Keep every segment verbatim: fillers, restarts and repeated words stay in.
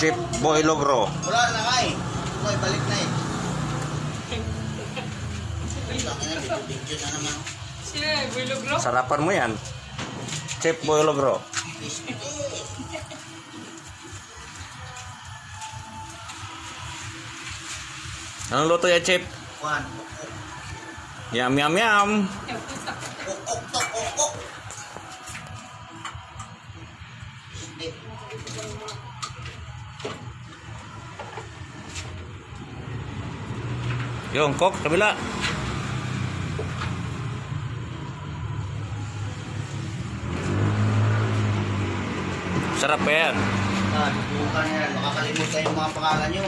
Chip Boilo bro. Wala na nga eh. Okay, balik na eh. Video na naman. Sino eh? Boilo bro? Sarapan mo yan. Chip Boilo bro. Anong luto ya, Chip? Juan. Yum, yum, yum. Okok to, okok. Hindi. Yung kok, kabila. Sarap pa yan. Ah, bukan yan. Makakalimutan yung mga pangalan nyo.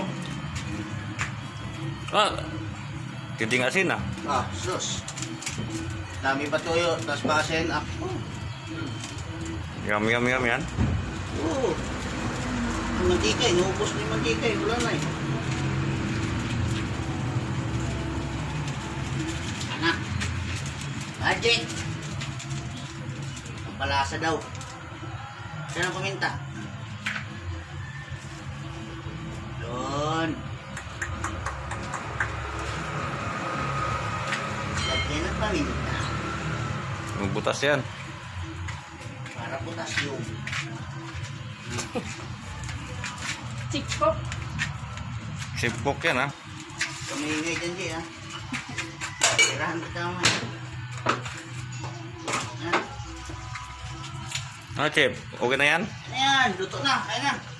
Ah, titing asin ah. Ah, sus. Dami pa tuyo, tapos pa asin. Ah, oh. Yum, yum, yum yan. Oo. Yung mantika, inuubos na yung mantika eh. Wala na eh. Anak. Magic. Ang palasa daw. Saan ang kuminta? Doon. Lagyan ng paminta. Butas yan. Para butas yung. Tikpok. Chip kok yan ah. Kamingay dyan di ah. Tirahan kita mo eh. Ano, Chip? Okay na yan? Ayan, luto na. Kaya na.